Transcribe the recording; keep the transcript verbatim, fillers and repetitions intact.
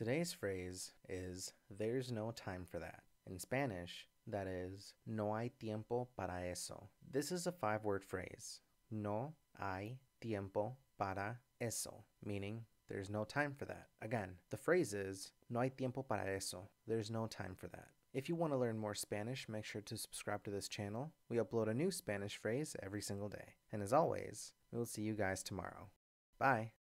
Today's phrase is there's no time for that. In Spanish, that is no hay tiempo para eso. This is a five-word phrase. No hay tiempo para eso, meaning there's no time for that. Again, the phrase is no hay tiempo para eso. There's no time for that. If you want to learn more Spanish, make sure to subscribe to this channel. We upload a new Spanish phrase every single day. And as always, we will see you guys tomorrow. Bye!